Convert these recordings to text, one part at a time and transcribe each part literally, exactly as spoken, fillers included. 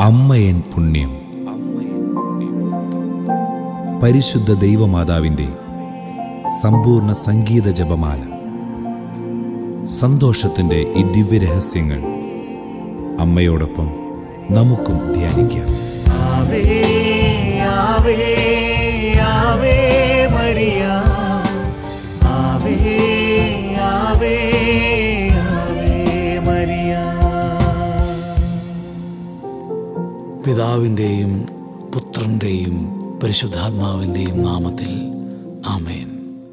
അമ്മയൻ പുണ്യം. പരിശുദ്ധ ദൈവമാതാവിൻ്റെ സമ്പൂർണ്ണ സംഗീത ജപമാല. സന്തോഷത്തിൻ്റെ ഈ ദിവ്യരഹസ്യങ്ങൾ അമ്മയോടൊപ്പം നമുക്കും ധ്യാനിക്കാം. ആവേ ആവേ ആവേ മരിയ, ആവേ ആവേ ആവേ മരിയ. പിതാവിൻ്റെയും പുത്രൻ്റെയും പരിശുദ്ധാത്മാവിൻ്റെയും നാമത്തിൽ ആമേൻ.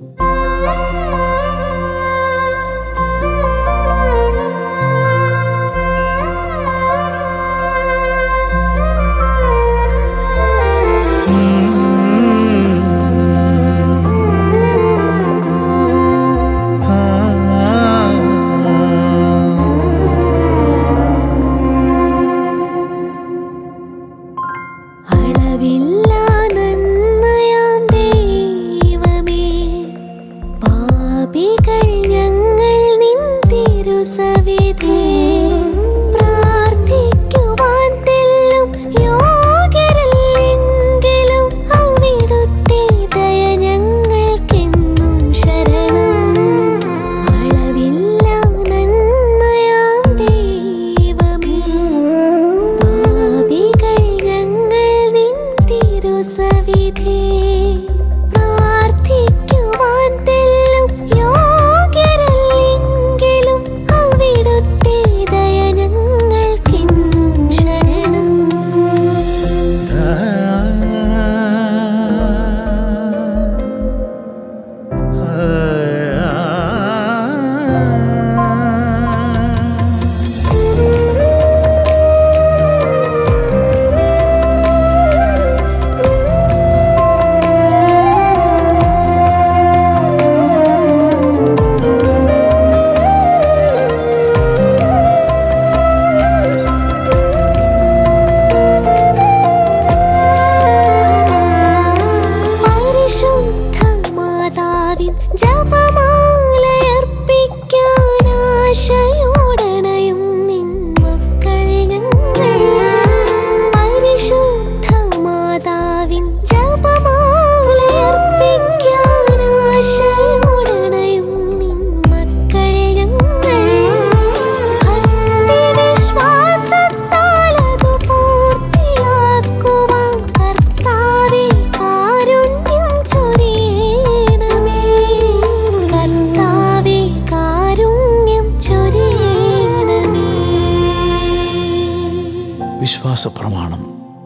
വിശ്വാസപ്രമാണം.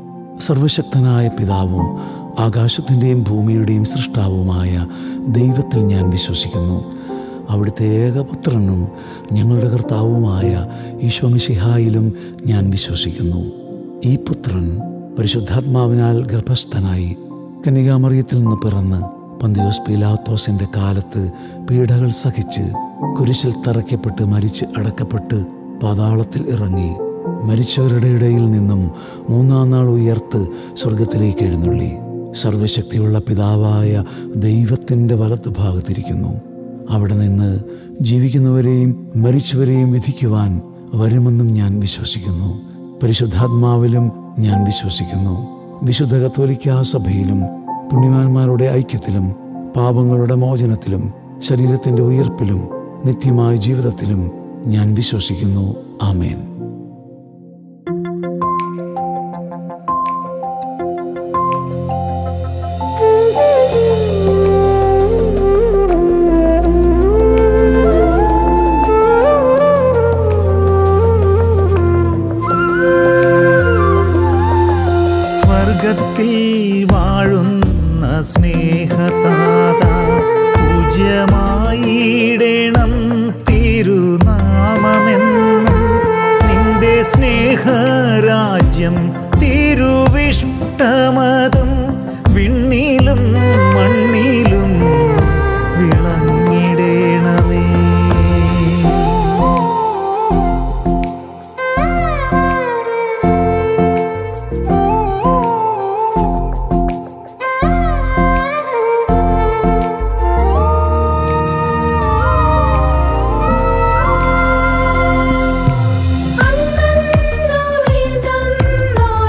സർവശക്തനായ പിതാവും ആകാശത്തിൻ്റെയും ഭൂമിയുടെയും സൃഷ്ടാവുമായ ദൈവത്തിൽ ഞാൻ വിശ്വസിക്കുന്നു. അവിടുത്തെ ഏകപുത്രനും ഞങ്ങളുടെ കർത്താവുമായ ഈശോ മിശിഹായിലും ഞാൻ വിശ്വസിക്കുന്നു. ഈ പുത്രൻ പരിശുദ്ധാത്മാവിനാൽ ഗർഭസ്ഥനായി കന്യകാമറിയത്തിൽ നിന്ന് പിറന്ന് പന്തിയോസ് പീലാത്തോസിൻ്റെ കാലത്ത് പീഡകൾ സഹിച്ച് കുരിശിൽ തറയ്ക്കപ്പെട്ട് മരിച്ച് അടക്കപ്പെട്ട് പാതാളത്തിൽ ഇറങ്ങി മരിച്ചവരുടെ ഇടയിൽ നിന്നും മൂന്നാം നാൾ ഉയർത്ത് സ്വർഗത്തിലേക്ക് എഴുന്നള്ളി സർവശക്തിയുള്ള പിതാവായ ദൈവത്തിൻ്റെ വലത്തുഭാഗത്തിരിക്കുന്നു. അവിടെ നിന്ന് ജീവിക്കുന്നവരെയും മരിച്ചവരെയും വിധിക്കുവാൻ വരുമെന്നും ഞാൻ വിശ്വസിക്കുന്നു. പരിശുദ്ധാത്മാവിലും ഞാൻ വിശ്വസിക്കുന്നു. വിശുദ്ധ കത്തോലിക്കാ സഭയിലും പുണ്യവാന്മാരുടെ ഐക്യത്തിലും പാപങ്ങളുടെ മോചനത്തിലും ശരീരത്തിൻ്റെ ഉയർപ്പിലും നിത്യമായ ജീവിതത്തിലും ഞാൻ വിശ്വസിക്കുന്നു. ആമേൻ. സ്വർഗത്തിൽ വാഴുന്ന സ്നേഹതാത പൂജ്യമായിടണം തിരുനാമമെന്നും നിന്റെ സ്നേഹരാജ്യം തിരുവിഷ്ടമതും വിണ്ണിലും മണ്ണിലും വിളങ്ങിടേണമേ. അന്നോ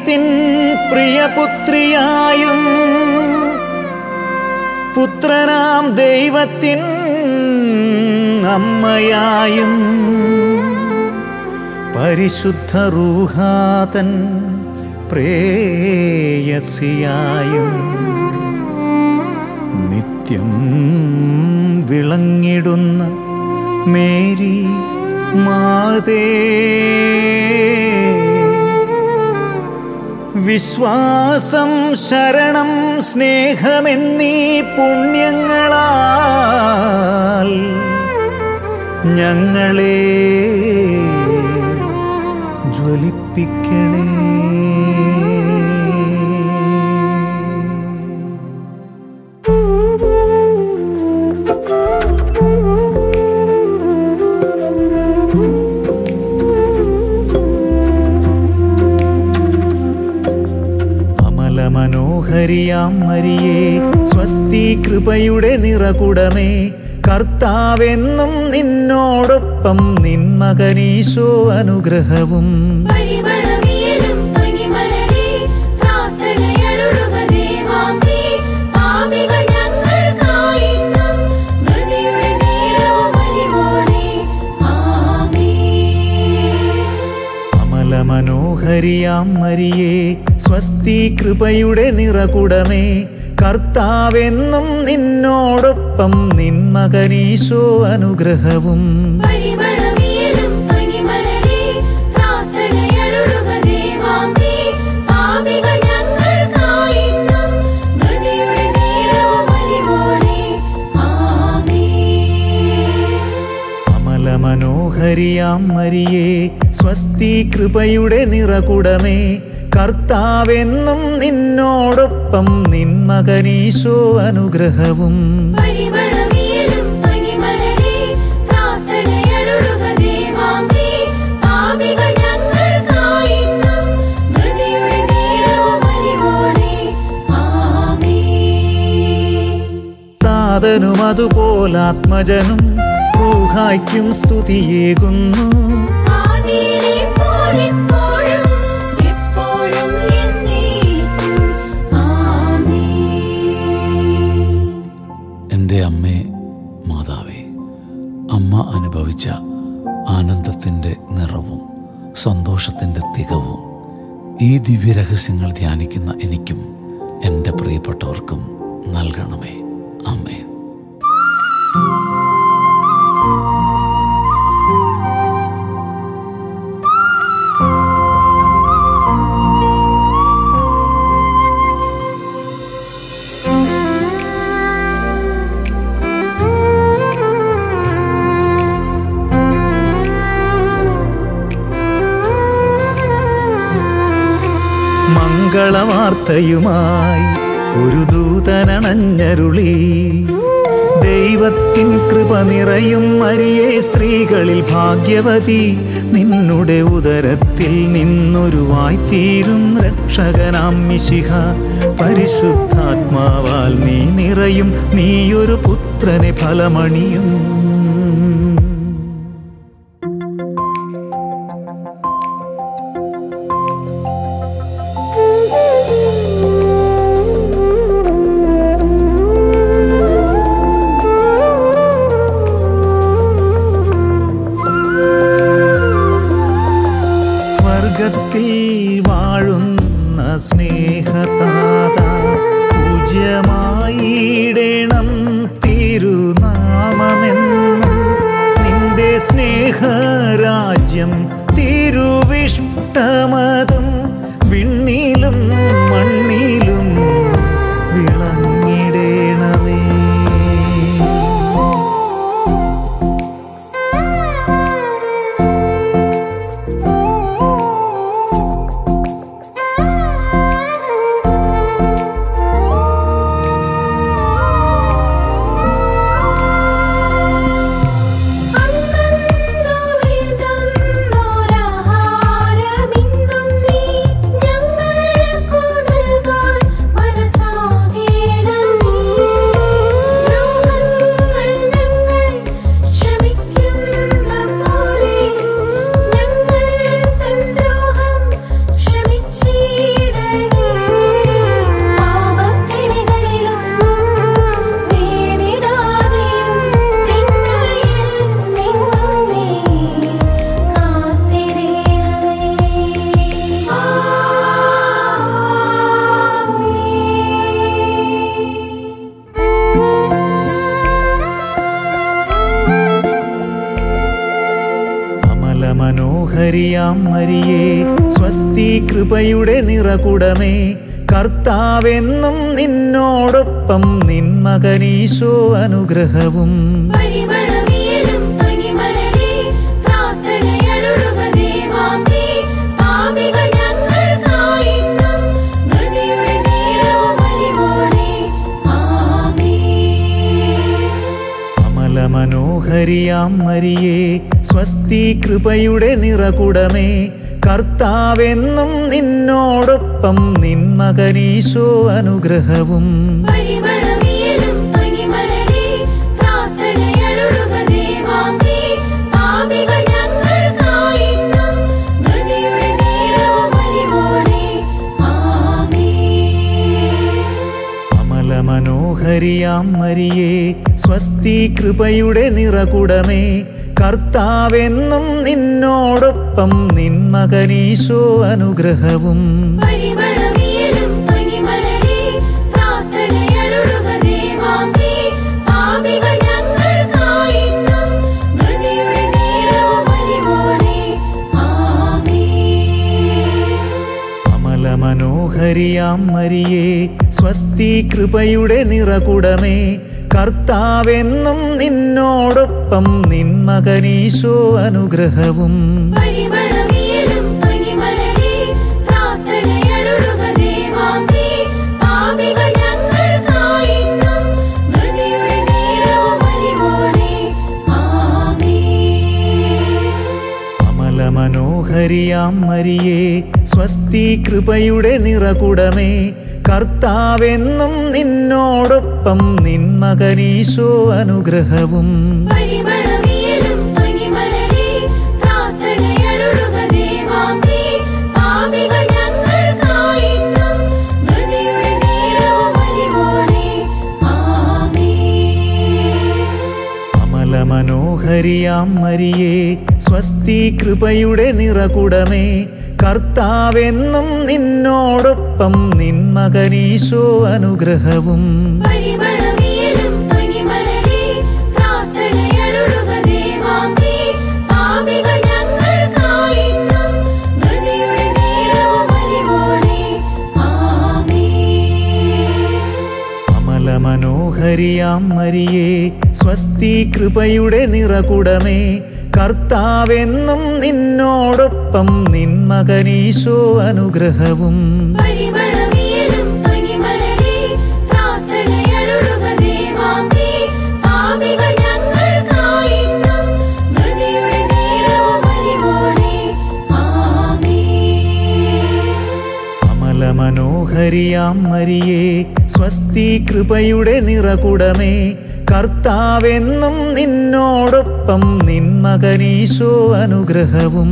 ദൈവത്തിൻ പ്രിയപുത്രിയായും പുത്രനാം ദൈവത്തിൻ അമ്മയായും പരിശുദ്ധ റൂഹാതൻ പ്രേയസിയായും നിത്യം വിളങ്ങിടുന്ന മേരി മാതേ, വിശ്വാസം ശരണം സ്നേഹമെന്നീ പുണ്യങ്ങളാൽ ഞങ്ങളെ ജ്വലിപ്പിക്കണേ. മനോഹരിയാം മരിയേ, സ്വസ്തി കൃപയുടെ നിറകുടമേ, കർത്താവെന്നും നിന്നോടൊപ്പം നിൻ മകനീശോ അനുഗ്രഹവും. മനോഹരിയാം മരിയേ, സ്വസ്തി കൃപയുടെ നിറകുടമേ, കർത്താവെന്നും നിന്നോടൊപ്പം നിൻ മകനീശോ അനുഗ്രഹവും. മനോഹരിയാം മരിയേ, സ്വസ്തി കൃപയുടെ നിറകുടമേ, കർത്താവെന്നും നിന്നോടൊപ്പം നിൻ മകനീശോ അനുഗ്രഹവും. താതനും അതുപോലാത്മജനും റൂഹായ്ക്കും സ്തുതിയേകുന്നു. എൻ്റെ അമ്മേ മാതാവേ, അമ്മ അനുഭവിച്ച ആനന്ദത്തിൻ്റെ നിറവും സന്തോഷത്തിൻ്റെ തികവും ഈ ദിവ്യരഹസ്യങ്ങൾ ധ്യാനിക്കുന്ന എനിക്കും എൻ്റെ പ്രിയപ്പെട്ടവർക്കും നൽകണമേ. ആമേൻ. മംഗളവാർത്തയുമായി ഒരു ദൂതനണഞ്ഞരുളി, ദൈവത്തിൻ കൃപ നിറയും മരിയേ, സ്ത്രീകളിൽ ഭാഗ്യവതി, നിന്നുടെ ഉദരത്തിൽ നിന്നൊരുവായിത്തീരും രക്ഷകനാം മിശിഹ. പരിശുദ്ധാത്മാവാൽ നീ നിറയും, നീയൊരു പുത്രനെ ഫലമണിയും. സ്വർഗത്തിൽ വാഴുന്ന സ്നേഹതാത, പൂജ്യമായിടണം തിരുനാമമെന്ന് മനോഹരിയാം മരിയേ സ്വസ്തി കൃപയുടെ നിറകുടമേ കർത്താവെന്നും നിന്നോടൊപ്പം നിൻ മകനീശോ അനുഗ്രഹവും മനോഹരിയാം മരിയേ സ്വസ്തി കൃപയുടെ നിറകുടമേ കർത്താവെന്നും നിന്നോടൊപ്പം നിൻ മകനീശോ അനുഗ്രഹവും മനോഹരിയാം മരിയേ സ്വസ്തി കൃപയുടെ നിറകുടമേ കർത്താവെന്നും നിന്നോടൊപ്പം നിൻ മകനീശോ അനുഗ്രഹവും മനോഹരിയാം മരിയേ സ്വസ്തി കൃപയുടെ നിറകുടമേ കർത്താവെന്നും നിന്നോടൊപ്പം നിൻ മകനീശോ അനുഗ്രഹവും മനോഹരിയാം മരിയേ സ്വസ്തി കൃപയുടെ നിറകുടമേ കർത്താവെന്നും നിന്നോടൊപ്പം നിൻ മകനീശോ അനുഗ്രഹവും മനോഹരിയാം മരിയേ സ്വസ്തി കൃപയുടെ നിറകുടമേ കർത്താവെന്നും നിന്നോടൊപ്പം നിൻ മകനീശോ അനുഗ്രഹവും മനോഹരിയാം മരിയേ സ്വസ്തി കൃപയുടെ നിറകുടമേ കർത്താവെന്നും നിന്നോടൊപ്പം നിൻ മകനീശോ അനുഗ്രഹവും മനോഹരിയാം മരിയേ സ്വസ്തി കൃപയുടെ നിറകുടമേ കർത്താവെന്നും നിന്നോടൊപ്പം നിൻ മകനീശോ അനുഗ്രഹവും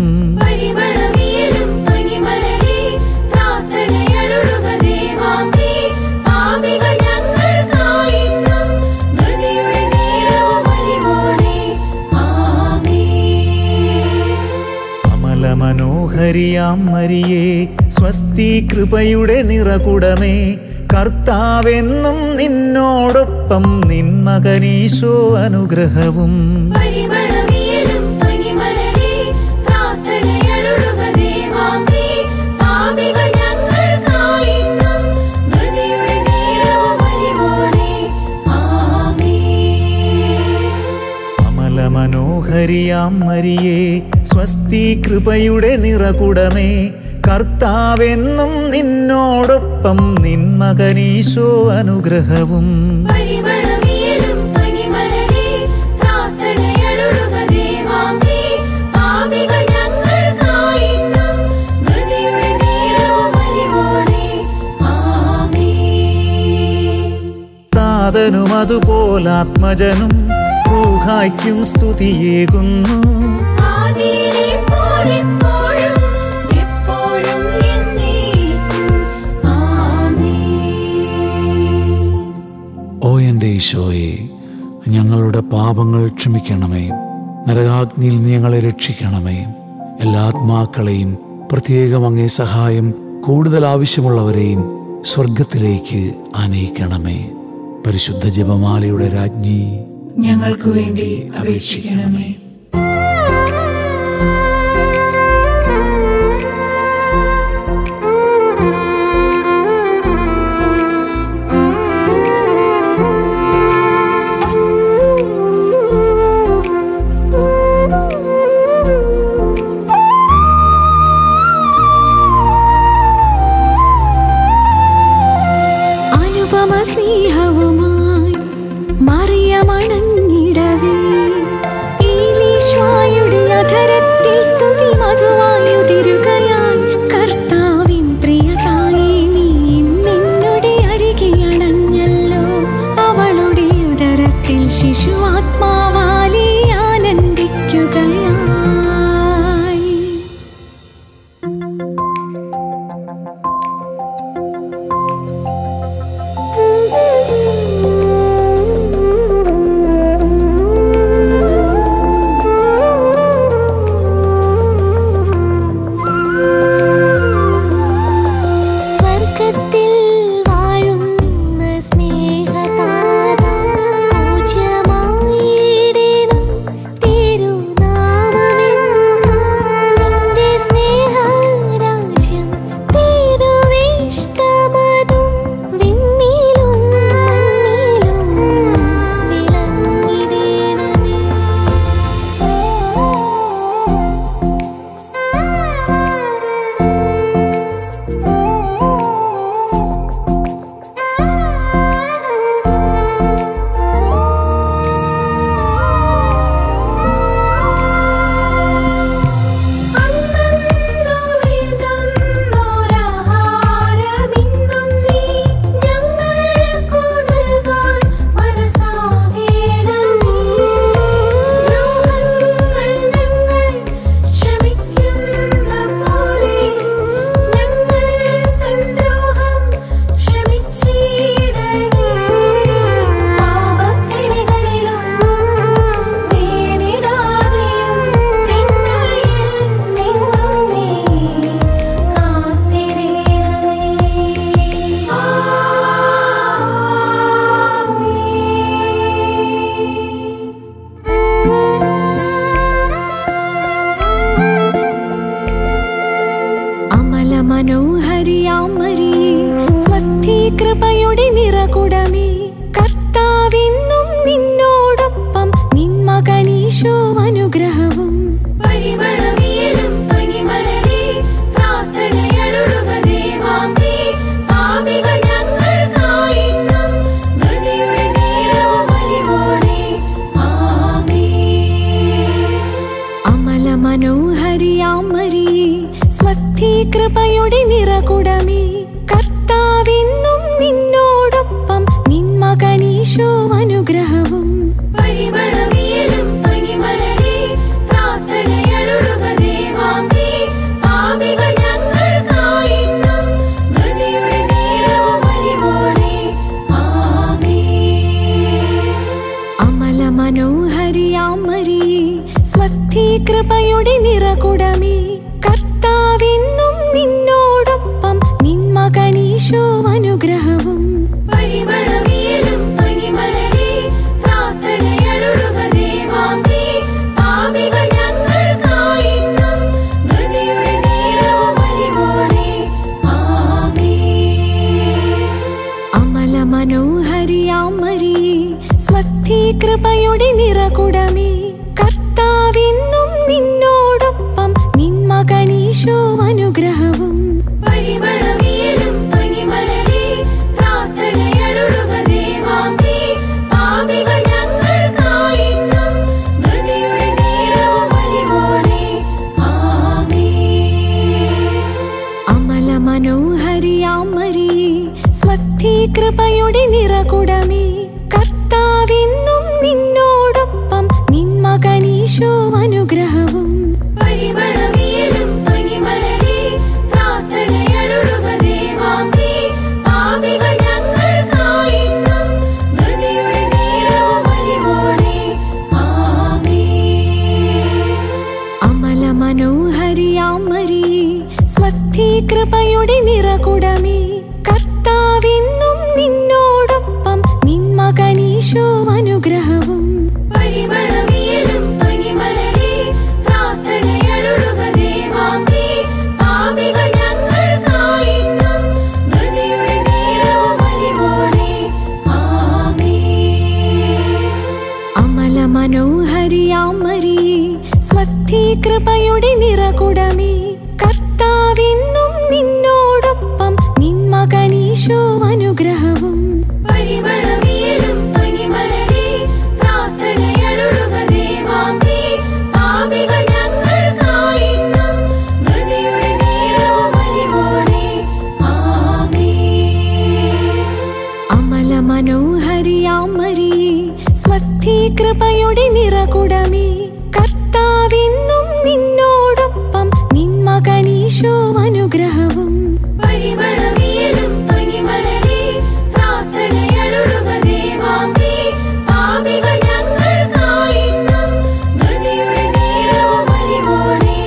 മനോഹരിയാം മരിയേ സ്വസ്തി കൃപയുടെ നിറകുടമേ കർത്താവെന്നും നിന്നോടൊപ്പം നിൻ മകനീശോ അനുഗ്രഹവും മനോഹരിയാം മരിയേ സ്വസ്തി കൃപയുടെ നിറകുടമേ കർത്താവെന്നും നിന്നോടൊപ്പം നിൻ മകനീശോ അനുഗ്രഹവും താതനും അതുപോലാത്മജനും റൂഹായ്ക്കും സ്തുതിയേകുന്നു ഓ എൻ്റെ ഈശോയെ, ഞങ്ങളുടെ പാപങ്ങൾ ക്ഷമിക്കണമേ, നരകാഗ്നിയിൽ നീ ഞങ്ങളെ രക്ഷിക്കണമേ, എല്ലാ ആത്മാക്കളെയും പ്രത്യേകം അങ്ങേ സഹായം കൂടുതൽ ആവശ്യമുള്ളവരെയും സ്വർഗത്തിലേക്ക് ആനയിക്കണമേ. പരിശുദ്ധ ജപമാലയുടെ രാജ്ഞി, ഞങ്ങൾക്ക് വേണ്ടി അപേക്ഷിക്കണമേ. പരമസ്നേഹവുമായി മറിയമണഞ്ഞിടവേ ഈലീശ്വായുടെ അധരത്തിൽ സ്തുതി മധുവായുതിരുകയായി കർത്താവിൻ പ്രിയതായേ നീ നിന്നുടെ അരികെ അണഞ്ഞല്ലോ അവളുടെ ഉദരത്തിൽ ശിശുവാത്മാവാലേ ആനന്ദിക്കുകയായി. മനോഹരിയാം മരിയേ സ്വസ്തി കൃപയുടെ നിറകുടമേ കർത്താവെന്നും നിന്നോടൊപ്പം നിൻ മകനീശോ അനുഗ്രഹവും പരിമളവിയലും പനിമലരേ പ്രാർത്ഥനയരുളുക ദേവാംബേ പാപികൾ ഞങ്ങൾക്കായിന്നും മൃതിയുടെ നേരവും അലിവോടെ ആമേൻ. അമല മനോഹരിയാം മരിയേ സ്വസ്തി കൃപയുടെ നിറകുടമേ കർത്താവെന്നും നിന്നോടൊപ്പം നിൻ മകനീശോ അനുഗ്രഹവും പരിമളവിയലും പനിമലരേ പ്രാർത്ഥനയരുളുക ദേവാംബേ പാപികൾ ഞങ്ങൾക്കായിന്നും മൃതിയുടെ നേരവും അലിവോടെ ആമേൻ. അമല മനോഹരിയാം മരിയേ സ്വസ്തി കൃപയുടെ നിറകുടമേ കർത്താവെന്നും നിന്നോടൊപ്പം നിൻ മകനീശോ അനുഗ്രഹവും പരിമളവിയലും പനിമലരേ പ്രാർത്ഥനയരുളുക ദേവാംബേ പാപികൾ ഞങ്ങൾക്കായിന്നും മൃതിയുടെ നേരവും അലിവോടെ ആമേൻ. അമല മനോഹരിയാം മരിയേ സ്വസ്തി കൃപയുടെ നിറകുടമേ കർത്താവെന്നും നിന്നോടൊപ്പം നിൻ മകനീശോ അനുഗ്രഹവും പരിമളവിയലും പനിമലരേ പ്രാർത്ഥനയരുളുക ദേവാംബേ പാപികൾ ഞങ്ങൾക്കായിന്നും മൃതിയുടെ നേരവും അലിവോടെ ആമേൻ. അമല മനോഹരിയാം മരിയേ സ്വസ്തി കൃപയുടെ നിറകുടമേ കർത്താവെന്നും നിന്നോടൊപ്പം നിൻ മകനീശോ അനുഗ്രഹവും പരിമളവിയലും പനിമലരേ പ്രാർത്ഥനയരുളുക ദേവാംബേ പാപികൾ ഞങ്ങൾക്കായിന്നും മൃതിയുടെ നേരവും അലിവോടെ ആമേൻ. അമല മനോഹരിയാം മരിയേ സ്വസ്തി കൃപയുടെ നിറകുടമേ കർത്താവെന്നും നിന്നോടൊപ്പം നിൻ മകനീശോ അനുഗ്രഹവും പരിമളവിയലും പനിമലരേ പ്രാർത്ഥനയരുളുക കൃപയുടെ നിറകുടമേ, കർത്താവെന്നും നിന്നോടൊപ്പം, നിൻ മകനീശോ അനുഗ്രഹവും. പരിമളവിയലും പനിമലരേ, പ്രാർത്ഥനയരുളുക ദേവാംബേ, പാപികൾ ഞങ്ങൾക്കായിന്നും മൃതിയുടെ നേരവും അലിവോടെ.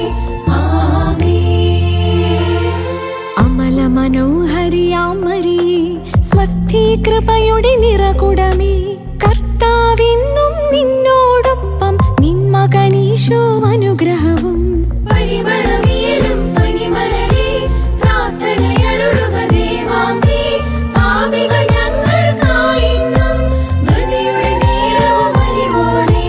ആമേൻ. അമല മനോഹരിയാം മരിയേ, സ്വസ്തി കൃപയുടെ നിറകുടമേ, കർത്താവെന്നും നിന്നോടൊപ്പം, നിൻ മകനീശോ അനുഗ്രഹവും. പരിമളവിയലും പനിമലരേ, പ്രാർത്ഥനയരുളുക ദേവാംബേ, പാപികൾ ഞങ്ങൾക്കായിന്നും മൃതിയുടെ നേരവും അലിവോടെ.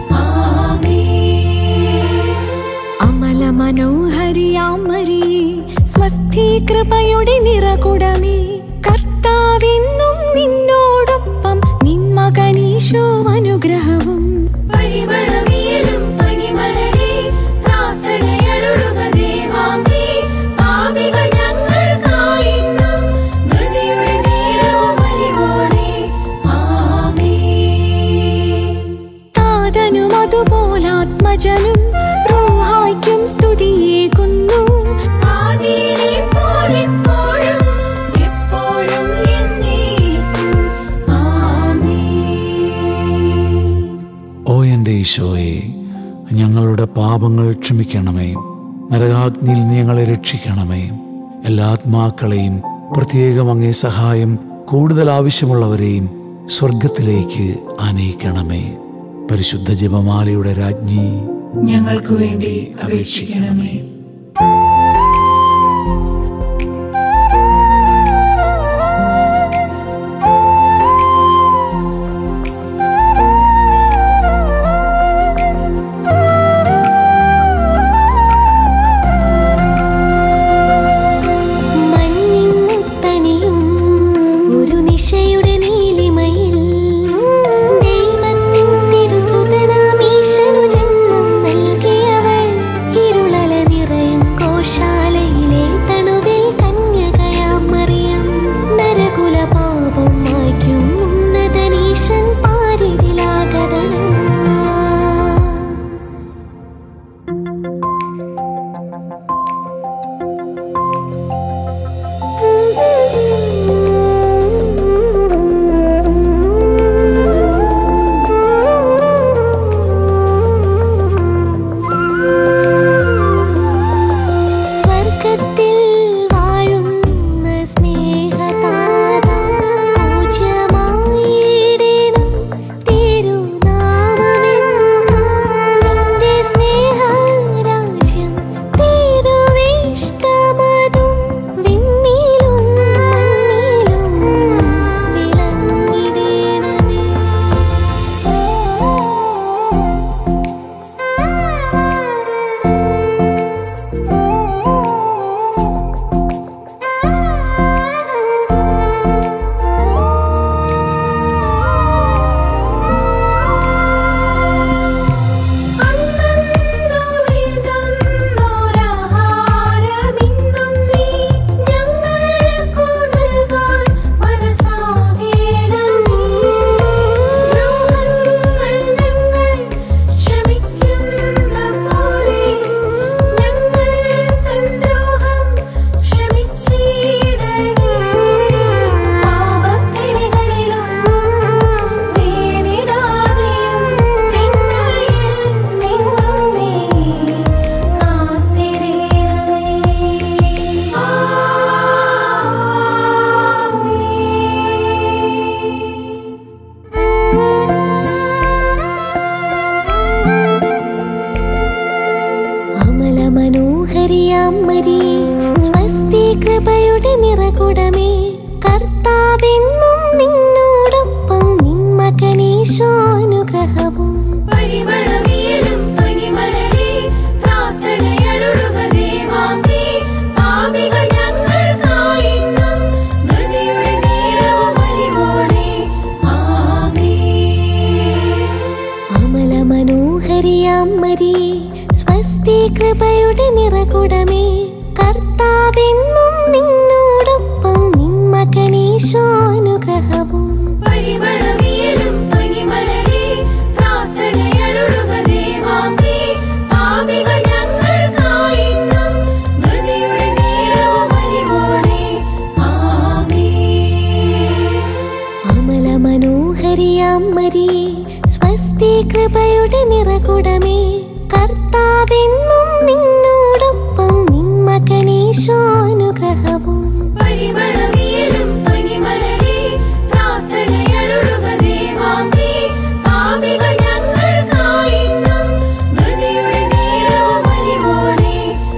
ആമേൻ. അമല മനോഹരിയാം മരിയേ, സ്വസ്തി കൃപയുടെ നിറകുടമേ, കർത്താവെന്നും നിന്നോടൊപ്പം, നിൻ മകനീശോ അനുഗ്രഹവും. പരിമളവിയലും പനിമലരേ, പ്രാർത്ഥനയരുളുക ദേവാംബേ, പാപികൾ ഞങ്ങൾക്കായിന്നും മൃതിയുടെ നേരവും അലിവോടെ. ആമേൻ. താതനും അതുപോലാത്മജനും റൂഹായ്ക്കും സ്തുതിയേകുന്നു. ആദിയിലെ പോലെപ്പോഴും എപ്പോഴും എന്നേക്കും. ആമേൻ. ഓ എൻ്റെ ഈശോയെ, ഞങ്ങളുടെ പാപങ്ങൾ ക്ഷമിക്കണമേ. നരകാഗ്നിയിൽ നീ ഞങ്ങളെ രക്ഷിക്കണമേ. എല്ലാ ആത്മാക്കളെയും, പ്രത്യേകം അങ്ങേ സഹായം കൂടുതൽ ആവശ്യമുള്ളവരെയും സ്വർഗത്തിലേക്ക് ആനയിക്കണമേ. പരിശുദ്ധ ജപമാലയുടെ രാജ്ഞി, ഞങ്ങൾക്ക് വേണ്ടി അപേക്ഷിക്കണമേ. മഞ്ഞിൻ മുത്തണിയും ഒരു നിശയുടെ നീലിമയിൽ, ദൈവത്തിൻ തിരുസുതനാം ഈശനു ജന്മം നൽകിയവൾ, ഇരുളല നിറയും ഗോശാലയിലെ തണുവിൽ കന്യകയാം മറിയം, നരകുല പാപം മായ്ക്കും ഉന്നതനീശൻ പാരിതിലാഗതനാ. സ്വർഗത്തിൽ വാഴുന്ന സ്നേഹതാത, പൂജ്യമായിടേണം തിരുനാമമെന്നും. നിന്റെ സ്നേഹരാജ്യം തിരുവിഷ്ടമതും വിണ്ണിലും മണ്ണിലും വിളങ്ങിടേണമേ. അന്നന്നു വേണ്ടുന്നോരാഹാരമിന്നും നീ ഞങ്ങൾക്കു നൽകാൻ മനസ്സാകേണമേ. ദ്രോഹങ്ങൾ ഞങ്ങൾ ക്ഷമിക്കുന്ന പോലെ ഞങ്ങൾ തൻ ദ്രോഹം ക്ഷമിച്ചിടണേ. പാപക്കെണികളിലൊന്നും വീണിടാതെയും തിന്മയിൽ നിന്നും നീ കാത്തിടണമേ. അമല മനോഹരിയാം മരിയേ, സ്വസ്തി കൃപയുടെ നിറകുടമേ, കർത്താവെന്നും നിന്നോടൊപ്പം, നിൻ മകനീശോ അനുഗ്രഹവും. പരിമളവിയലും പനിമലരേ, പ്രാർത്ഥനയരുളുക ദേവാംബേ, പാപികൾ ഞങ്ങൾക്കായിന്നും മൃതിയുടെ നേരവും അലിവോടെ. ആമേൻ. അമല മനോഹരിയാം മരിയേ, സ്വസ്തി കൃപയുടെ നിറകുടമേ, കർത്താവെന്നും നിന്നോടൊപ്പം, നിൻ മകനീശോ അനുഗ്രഹവും. പരിമളവിയലും പനിമലരേ, മനോഹരിയാം മരിയേ സ്വസ്തി കൃപയുടെ നിറകുടമേ കർത്താവെന്നും നിന്നോടൊപ്പം നിൻ മകനീശോ അനുഗ്രഹവും പരിമളവിയലും പനിമലരേ പ്രാർത്ഥനയരുളുക ദേവാംബേ പാപികൾ ഞങ്ങൾക്കായിന്നും മൃതിയുടെ നേരവും അലിവോടെ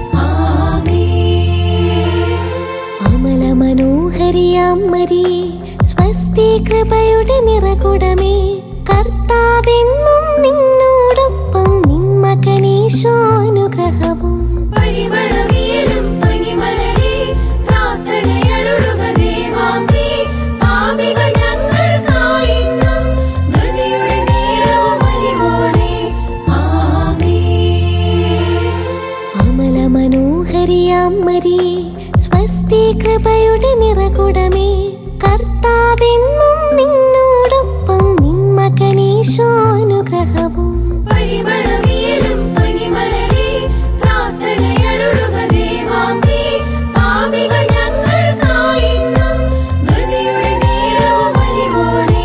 ആമേൻ. അമല മനോഹരിയാം മരിയേ സ്വസ്തി കൃപയുടെ നിറകുടമേ കർത്താവെന്നും നിന്നോടൊപ്പം നിൻ മകനീശോ അനുഗ്രഹവും പരിമളവിയലും പനിമലരേ പ്രാർത്ഥനയരുളുക ദേവാംബേ പാപികൾ ഞങ്ങൾക്കായിന്നും മൃതിയുടെ നേരവും അലിവോടെ ആമേൻ. അമല മനോഹരിയാം മരിയേ സ്വസ്തി കൃപയുടെ നിറകുടമേ കർത്താവെന്നും നിന്നോടൊപ്പം നിൻ മകനീശോ അനുഗ്രഹവും പരിമളവിയലും പനിമലരേ പ്രാർത്ഥനയരുളുക ദേവാംബേ പാപികൾ ഞങ്ങൾക്കായിന്നും മൃതിയുടെ നേരവും അലിവോടെ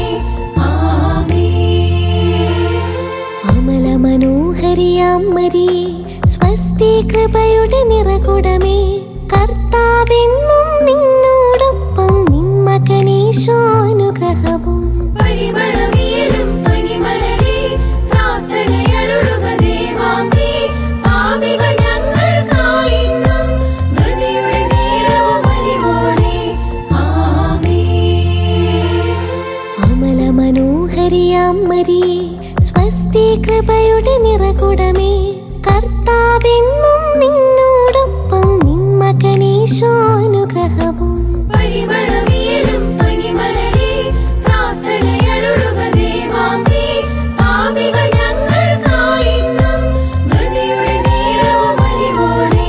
ആമേൻ. അമല മനോഹരിയാം മരിയേ സ്വസ്തി കൃപയുടെ നിറകുടമേ കർത്താവെന്നും നിന്നോടൊപ്പം നിൻ മകനീശോ അനുഗ്രഹവും പരിമളവിയലും പനിമലരേ പ്രാർത്ഥനയരുളുക ദേവാംബേ പാപികൾ ഞങ്ങൾക്കായിന്നും മൃതിയുടെ നേരവും അലിവോടെ ആമേൻ. അമല മനോഹരിയാം മരിയേ സ്വസ്തി കൃപയുടെ നിറകുടമേ കർത്താവെന്നും നിന്നോടൊപ്പം നിൻ മകനീശോ അനുഗ്രഹവും പരിമളവിയലും പനിമലരേ പ്രാർത്ഥനയരുളുക ദേവാംബേ പാപികൾ ഞങ്ങൾക്കായിന്നും മൃതിയുടെ നേരവും അലിവോടെ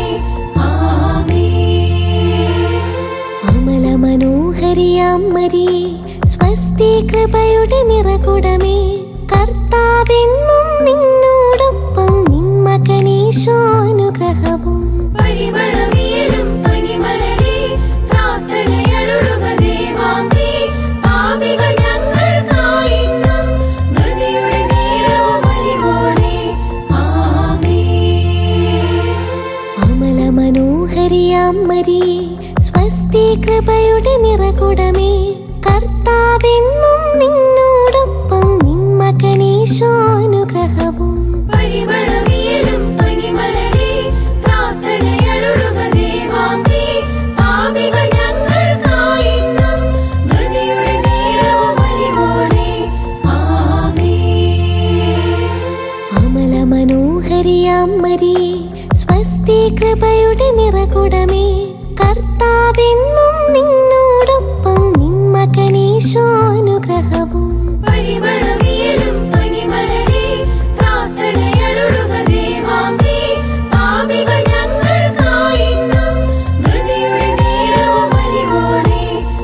ആമേൻ. അമല മനോഹരിയാം മരിയേ സ്വസ്തി കൃപയുടെ നിറകുടമേ കർത്താവെന്നും നിന്നോടൊപ്പം നിൻ മകനീശോ അനുഗ്രഹവും പരിമളവിയലും പനിമലരേ പ്രാർത്ഥനയരുളുക ദേവാംബേ പാപികൾ ഞങ്ങൾക്കായിന്നും മൃതിയുടെ നേരവും അലിവോടെ ആമേൻ. അമല മനോഹരിയാം മരിയേ സ്വസ്തി കൃപയുടെ നിറകുടമേ കർത്താവെന്നും നിന്നോടൊപ്പം നിൻ മകനീശോ അനുഗ്രഹവും പരിമളവിയലും പനിമലരേ പ്രാർത്ഥനയരുളുക ദേവാംബേ പാപികൾ ഞങ്ങൾക്കായിന്നും മൃതിയുടെ നേരവും അലിവോടെ ആമേൻ. അമല മനോഹരിയാം മരിയേ സ്വസ്തി കൃപയുടെ നിറകുടമേ കർത്താവെന്നും നിന്നോടൊപ്പം നിൻ മകനീശോ അനുഗ്രഹവും പരിമളവിയലും പനിമലരേ പ്രാർത്ഥനയരുളുക ദേവാംബേ പാപികൾ ഞങ്ങൾക്കായിന്നും മൃതിയുടെ നേരവും അലിവോടെ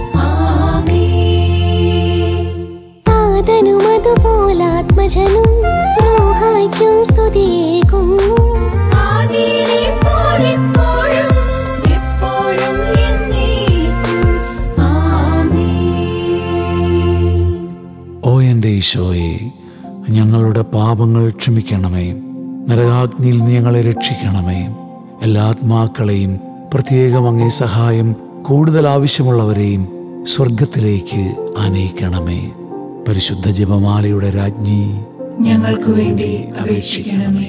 ആമേൻ. താതനും അതുപോലാത്മജനും റൂഹായ്ക്കും സ്തുതിയേകുന്നു ആദിയിലെ പോലെപ്പോഴും എപ്പോഴും എന്നേക്കും ആമേൻ. ഓ എൻ്റെ ഈശോയെ, ഞങ്ങളുടെ പാപങ്ങൾ ക്ഷമിക്കണമേ, നരകാഗ്നിയിൽ നീ ഞങ്ങളെ രക്ഷിക്കണമേ, എല്ലാ ആത്മാക്കളെയും പ്രത്യേകം അങ്ങേ സഹായം കൂടുതൽ ആവശ്യമുള്ളവരെയും സ്വർഗത്തിലേക്ക് ആനയിക്കണമേ. പരിശുദ്ധ ജപമാലയുടെ രാജ്ഞി, ഞങ്ങൾക്ക് വേണ്ടി അപേക്ഷിക്കണമേ.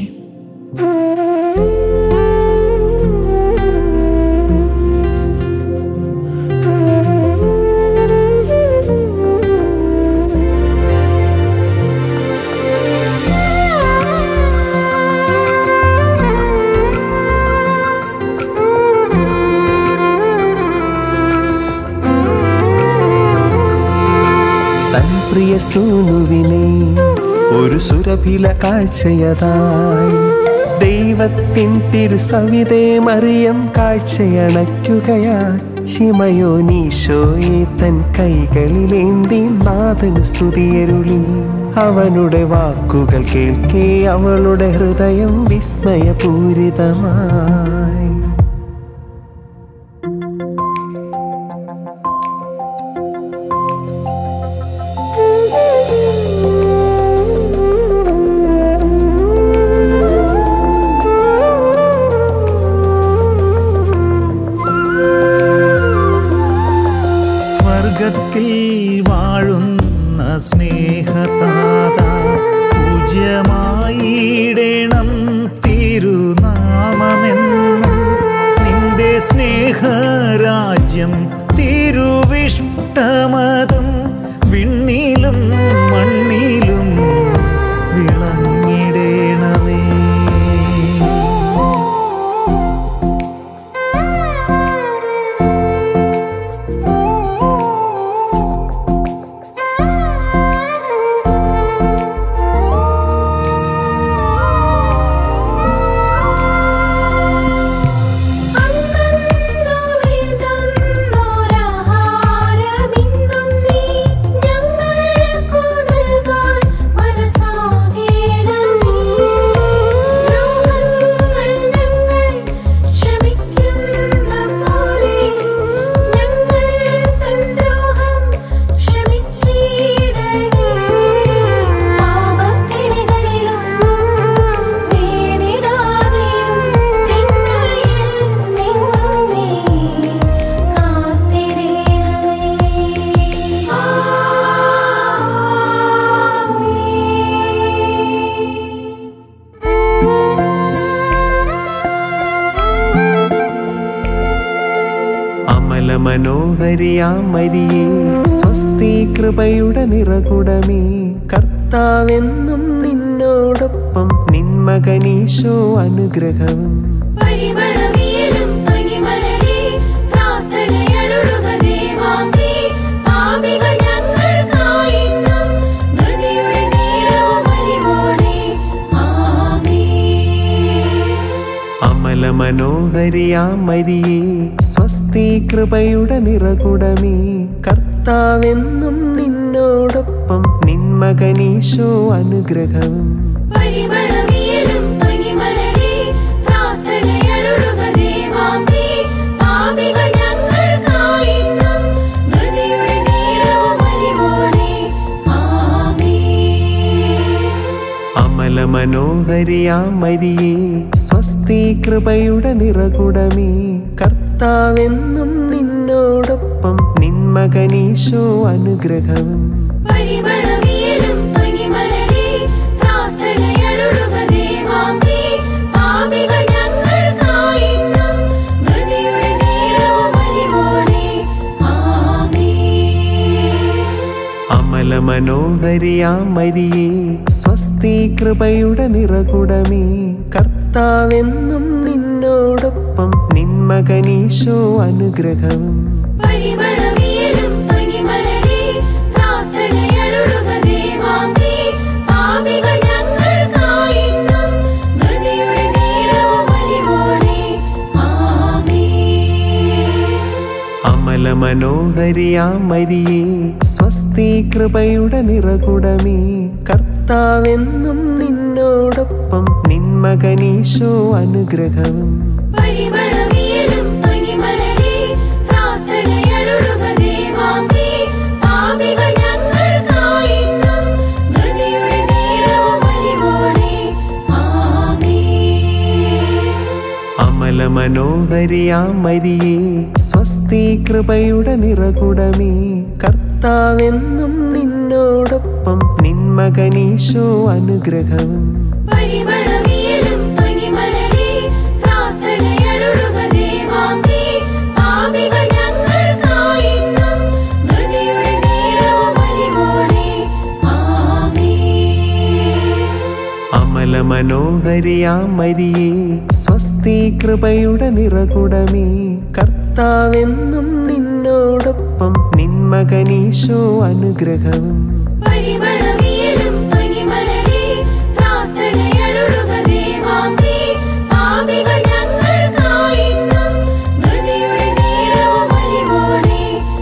തൻ പ്രിയ സൂനുവിനെ ഒരു സുരഭില കാഴ്ചയതായി ദൈവത്തിൻ തിരുസവിതേ മറിയം കാഴ്ചയണയ്ക്കുകയായി ശിമയോനീശോയെ തൻ കൈകളിലേന്തി നാഥന് സ്തുതിയരുളി. അവനുടെ വാക്കുകൾ കേൾക്കേ അവളുടെ ഹൃദയം വിസ്മയപൂരിതമായി. വാഴുന്ന സ്നേഹതാത പൂജ്യമായിടണം തിരുനാമമെന്നും നിന്റെ സ്നേഹരാജ്യം തിരുവിഷ്ടമതും വിണ്ണിലും മണ്ണിലും വിളങ്ങിടേണമേ. മനോഹരിയാമരിയേ സ്വസ്തി കൃപയുടെ നിറകുടമേ കർത്താവെന്നും നിന്നോടൊപ്പം നിൻ മകനീശോ അനുഗ്രഹവും പരിമളവിയലും പനിമലരേ പ്രാർത്ഥനയരുളുക ദേവാംബേ പാപികൾ ഞങ്ങൾക്കായിന്നും ഹൃദയുടെ നേരവും അലിവോടെ ആമേൻ. അമല മനോഹരിയാമരിയേ സ്വസ്തി കൃപയുടെ നിറകുടമേ കർത്താവെന്നും നിന്നോടൊപ്പം നിൻ മകനീശോ അനുഗ്രഹവും പരിമളവിയലും പനിമലരേ പ്രാർത്ഥനയരുളുക ദേവാംബേ പാപികൾ ഞങ്ങൾക്കായിന്നും ഹൃദയുടെ നേരവും അലിവോടെ ആമേൻ. അമല മനോഹരിയാമരിയേ സ്വസ്തി കൃപയുടെ നിറകുടമേ കർത്താവെന്നും നിന്നോടൊപ്പം നിൻ മകനീശോ അനുഗ്രഹവും പരിമളവിയലും പനിമലരേ പ്രാർത്ഥനയരുളുക ദേവാംബേ പാപികൾ ഞങ്ങൾക്കായിന്നും ഹൃദയുടെ നേരവും അലിവോടെ ആമേൻ. അമല മനോഹരിയാമരിയേ സ്വസ്തി കൃപയുടെ നിറകുടമേ കർത്താവെന്നും നിന്നോടൊപ്പം നിൻ മകനീശോ അനുഗ്രഹവും പരിമളവിയലും പനിമലരേ പ്രാർത്ഥനയരുളുക ദേവാംബേ പാപികൾ ഞങ്ങൾക്കായിന്നും ഹൃദയുടെ നേരവും അലിവോടെ ആമേൻ. അമല മനോഹരിയാമരിയേ സ്വസ്തി കൃപയുടെ നിറകുടമേ കർത്താവെന്നും നിന്നോടൊപ്പം നിൻ മകനീശോ അനുഗ്രഹവും പരിമളവിയലും പനിമലരേ പ്രാർത്ഥനയരുളുക ദേവാംബേ പാപികൾ ഞങ്ങൾക്കായിന്നും ഹൃദയുടെ നേരവും അലിവോടെ ആമേൻ. അമല മനോഹരിയാമരിയേ സ്വസ്തി കൃപയുടെ നിറകുടമേ കർത്താവെന്നും നിന്നോടൊപ്പം നിൻ മകനീശോ അനുഗ്രഹവും പരിമളവിയലും പനിമലരേ പ്രാർത്ഥനയരുളുക ദേവാംബേ പാപികൾ ഞങ്ങൾക്കായിന്നും ഹൃദയുടെ നേരവും അലിവോടെ ആമേൻ. അമല മനോഹരിയാമരിയേ സ്വസ്തി കൃപയുടെ നിറകുടമേ കർത്താവെന്നും നിന്നോടൊപ്പം നിൻ മകനീശോ അനുഗ്രഹവും പരിമളവിയലും പനിമലരേ പ്രാർത്ഥനയരുളുക ദേവാംബേ പാപികൾ ഞങ്ങൾക്കായിന്നും ഹൃദയുടെ നേരവും അലിവോടെ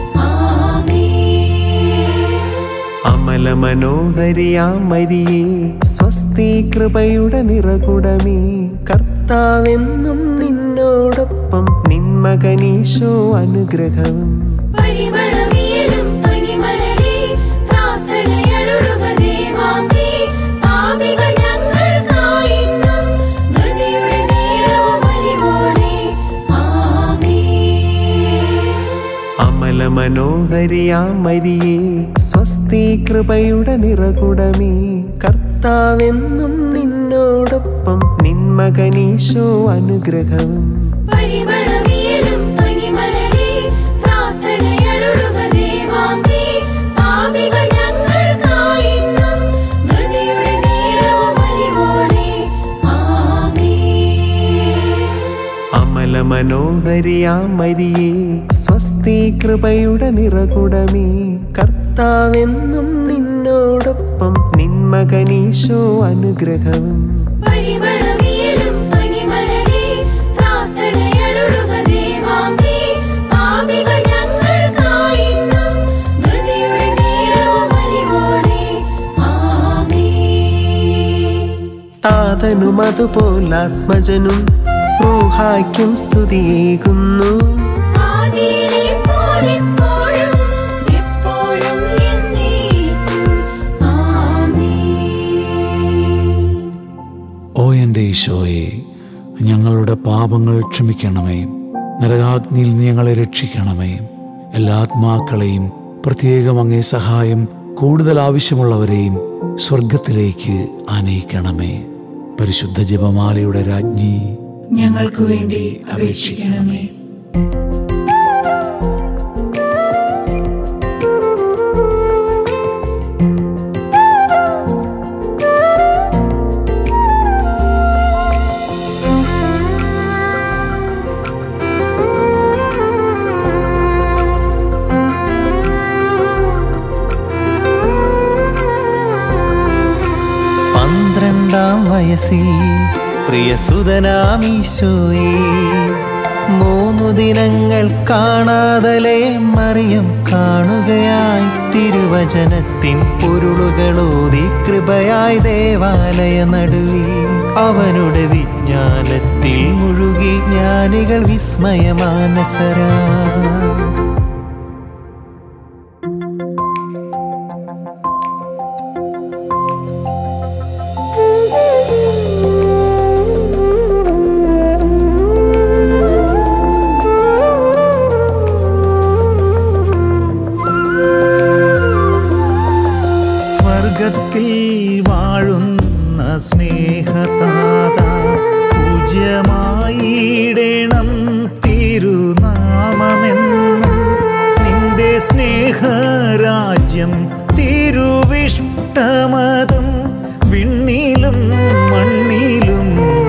ആമേൻ. അമല മനോഹരിയാമരിയേ സ്വസ്തി കൃപയുടെ നിറകുടമേ കർത്താവെന്നും നിന്നോടൊപ്പം നിൻ മകനീശോ അനുഗ്രഹവും പരിമളവിയലും പനിമലരേ പ്രാർത്ഥനയരുളുക ദേവാംബേ പാപികൾ ഞങ്ങൾക്കായിന്നും ഹൃദയുടെ നേരവും അലിവോടെ ആമേൻ. അമല മനോഹരിയാം മരിയേ സ്വസ്തി കൃപയുടെ നിറകുടമേ കർത്താവെന്നും നിന്നോടൊപ്പം നിൻ മകനീശോ അനുഗ്രഹവും പരിമളവിയലും പനിമലരേ പ്രാർത്ഥനയരുളുക ദേവാംബേ പാപികൾ ഞങ്ങൾക്കായിന്നും മൃതിയുടെ നേരവും അലിവോടെ ആമേൻ. അമല മനോഹരിയാം മരിയേ സ്വസ്തി കൃപയുടെ നിറകുടമേ കർത്താവെന്നും നിന്നോടൊപ്പം നിൻ മകനീശോ അനുഗ്രഹവും പരിമളവിയലും പനിമലരേ പ്രാർത്ഥനയരുളുക ദേവാംബേ പാപികൾ ഞങ്ങൾക്കായിന്നും മൃതിയുടെ നേരവും അലിവോടെ ആമേൻ. താതനും അതുപോലാത്മജനും റൂഹായ്ക്കും സ്തുതിയേകുന്നു ആദിയിലെ പോലെപ്പോഴും എപ്പോഴും എന്നേക്കും ആമേൻ. ഓ എൻ്റെ ഈശോയെ, ഞങ്ങളുടെ പാപങ്ങൾ ക്ഷമിക്കണമേ, നരകാഗ്നിയിൽ നീ ഞങ്ങളെ രക്ഷിക്കണമേ, എല്ലാ ആത്മാക്കളെയും പ്രത്യേകം അങ്ങേ സഹായം കൂടുതൽ ആവശ്യമുള്ളവരെയും സ്വർഗത്തിലേക്ക് ആനയിക്കണമേ. പരിശുദ്ധ ജപമാലയുടെ രാജ്ഞി, ഞങ്ങൾക്ക് വേണ്ടി അപേക്ഷിക്കണമേ. പന്ത്രണ്ടാം വയസ്സിൽ പ്രിയസുതനാമീശോയെ മൂന്നു ദിനങ്ങൾ കാണാതലെ മറിയം കാണുകയായി തിരുവചനത്തിൻ പൊരുളുകളോതി കൃപയായി ദേവാലയ നടുവിൽ അവനുടെ വിജ്ഞാനത്തിൽ മുഴുകി ജ്ഞാനികൾ വിസ്മയമാനസരാ. സ്വർഗത്തിൽ വാഴുന്ന സ്നേഹതാത പൂജ്യമായിടണം തിരുനാമമെന്നും നിന്റെ സ്നേഹരാജ്യം തിരുവിഷ്ടമതം വിണ്ണിലും മണ്ണിലും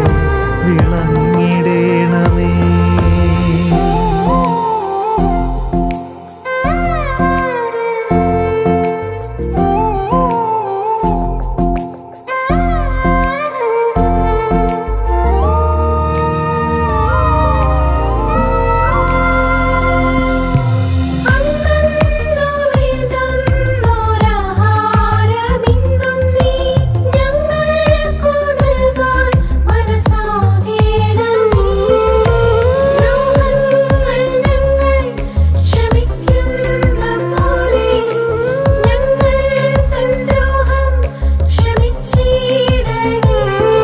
വിളങ്ങിടണമേ. ആഹാരമിന്നും നീ ഞങ്ങൾക്കു നൽകാൻ മനസ്സാകേണമേ. ദ്രോഹങ്ങൾ ഞങ്ങൾ ക്ഷമിക്കുന്ന പോലെ ഞങ്ങൾ തൻ ദ്രോഹം ക്ഷമിച്ചിടണേ.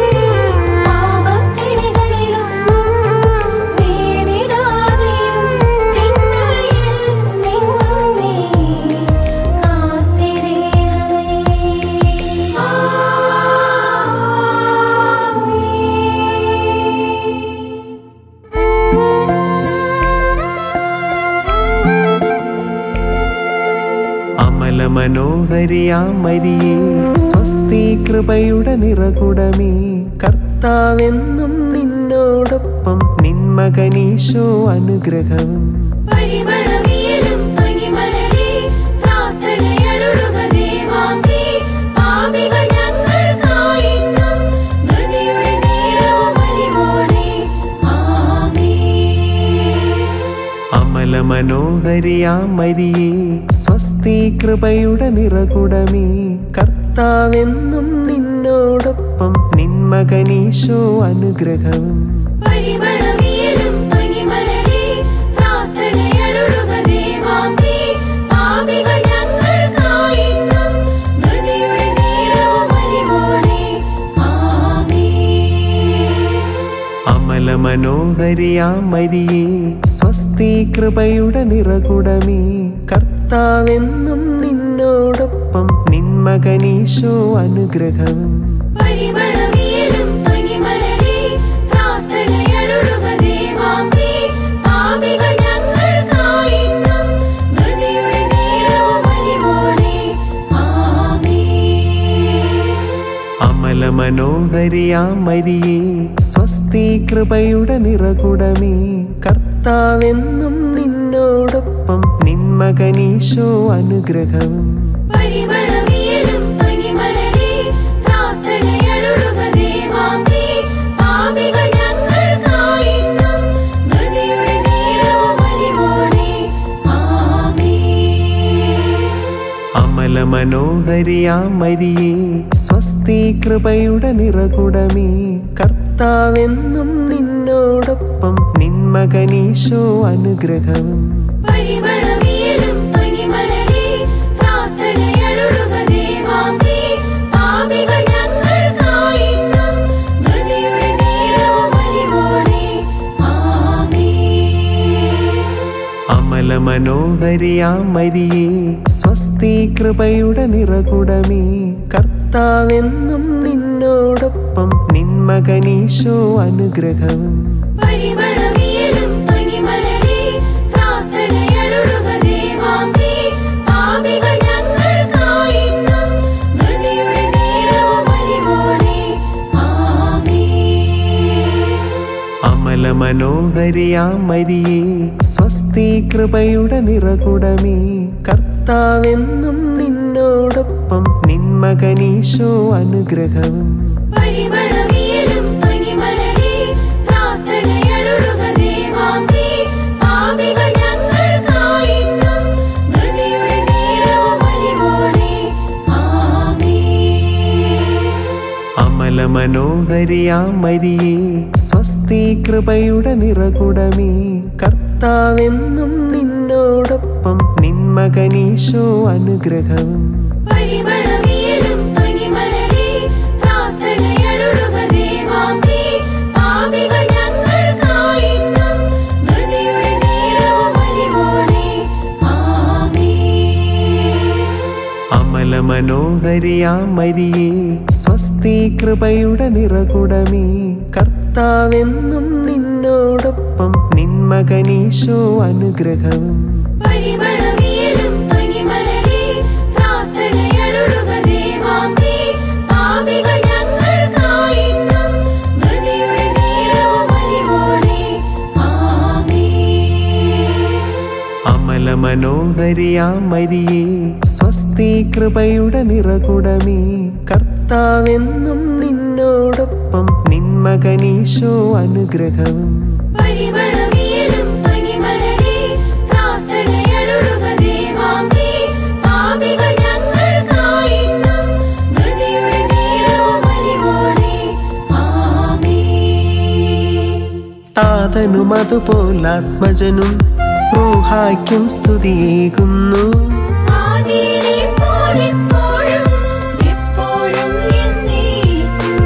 പാപക്കിണികളിലൊന്നും വീണിടാതെയും തിന്മയിൽ നിന്നും നീ അമല മനോഹരിയാം മരിയേ സ്വസ്തി കൃപയുടെ നിറകുടമേ കർത്താവെന്നും നിന്നോടൊപ്പം നിൻ മകനീശോ അനുഗ്രഹവും പരിമളവിയലും പനിമലരേ പ്രാർത്ഥനയരുളുക ദേവാംബേ പാപികൾ ഞങ്ങൾക്കായിന്നും മൃതിയുടെ നേരവും അലിവോടെ ആമേൻ. അമല മനോഹരിയാം മരിയേ സ്വസ്തി കൃപയുടെ നിറകുടമേ കർത്താവെന്നും നിന്നോടൊപ്പം നിൻ മകനീശോ അനുഗ്രഹവും പരിമളവിയലും പനിമലരേ പ്രാർത്ഥനയരുളുക ദേവാംബേ പാപികൾ ഞങ്ങൾക്കായിന്നും മൃതിയുടെ നേരവും അലിവോടെ ആമേൻ. അമല മനോഹരിയാം മരിയേ സ്വസ്തി സ്വസ്തി കൃപയുടെ നിറകുടമേ കർത്താവെന്നും നിന്നോടൊപ്പം നിന്മകനീശോ അനുഗ്രഹവും പരിമളവിയലും പനിമലരെ പ്രാർത്ഥനയരുളുക ദേവാംബേ. പാപികൾ ഞങ്ങൾക്കായിന്നും മൃതിയുടെ നേരവും അലിവോടെ. ആമേൻ. അമല മനോഹരിയാം മരിയേ സ്വസ്തി കൃപയുടെ നിറകുടമേ കർത്താവെന്നും നിന്നോടൊപ്പം നിന്മകനീശോ അനുഗ്രഹവും പരിമളവിയലും പനിമലരെ പ്രാർത്ഥനയരുളുക ദേവാംബേ. പാപികൾ ഞങ്ങൾക്കായിന്നും മൃതിയുടെ നേരവും അലിവോടെ. ആമേൻ. അമല മനോഹരിയാം മരിയേ സ്വസ്തി കൃപയുടെ നിറകുടമേ കർത്താവെന്നും നിന്നോടൊപ്പം നിന്മകനീശോ അനുഗ്രഹവും പരിമളവിയലും പനിമലരെ പ്രാർത്ഥനയരുളുക ദേവാംബേ. പാപികൾ ഞങ്ങൾക്കായിന്നും മൃതിയുടെ നേരവും അലിവോടെ. ആമേൻ. അമല മനോഹരിയാം മരിയേ സ്വസ്തി കൃപയുടെ നിറകുടമേ കർത്താവെന്നും നിന്നോടൊപ്പം നിന്മകനീശോ അനുഗ്രഹവും പരിമളവിയലും പനിമലരെ പ്രാർത്ഥനയരുളുക ദേവാംബേ. പാപികൾ ഞങ്ങൾക്കായിന്നും മൃതിയുടെ നേരവും അലിവോടെ. ആമേൻ. അമല മനോഹരിയാം മരിയേ സ്വസ്തി കൃപയുടെ നിറകുടമേ കർത്താവെന്നും നിന്നോടൊപ്പം നിന്മകനീശോ അനുഗ്രഹവും പരിമളവിയലും പനിമലരെ പ്രാർത്ഥനയരുളുക ദേവാംബേ. പാപികൾ ഞങ്ങൾക്കായിന്നും മൃതിയുടെ നേരവും അലിവോടെ. ആമേൻ. അമല മനോഹരിയാം മരിയേ സ്വസ്തി കൃപയുടെ നിറകുടമേ കർത്താവെന്നും നിന്നോടൊപ്പം നിന്മകനീശോ അനുഗ്രഹവും പരിമളവിയലും പനിമലരെ പ്രാർത്ഥനയരുളുക ദേവാംബേ. പാപികൾ ഞങ്ങൾക്കായിന്നും മൃതിയുടെ നേരവും അലിവോടെ. ആമേൻ. അമല മനോഹരിയാം മരിയേ സ്വസ്തി കൃപയുടെ നിറകുടമേ കർത്താവെന്നും നിന്നോടൊപ്പം നിന്മകനീശോ അനുഗ്രഹവും പരിമളവിയലും പനിമലരെ പ്രാർത്ഥനയരുളുക ദേവാംബേ. പാപികൾ ഞങ്ങൾക്കായിന്നും മൃതിയുടെ നേരവും അലിവോടെ. ആമേൻ. അമല മനോഹരിയാം മരിയേ സ്വസ്തി കൃപയുടെ നിറകുടമേ കർത്താവെന്നും നിന്നോടൊപ്പം നിന്മകനീശോ അനുഗ്രഹവും പരിമളവിയലും പനിമലരെ പ്രാർത്ഥനയരുളുക ദേവാംബേ. പാപികൾ ഞങ്ങൾക്കായിന്നും മൃതിയുടെ നേരവും അലിവോടെ. ആമേൻ. താതനും അതുപോലാത്മജനും റൂഹായ്ക്കും സ്തുതിയേകുന്നു ആദിയിലെ പോലെപ്പോഴും എപ്പോഴും എന്നേക്കും.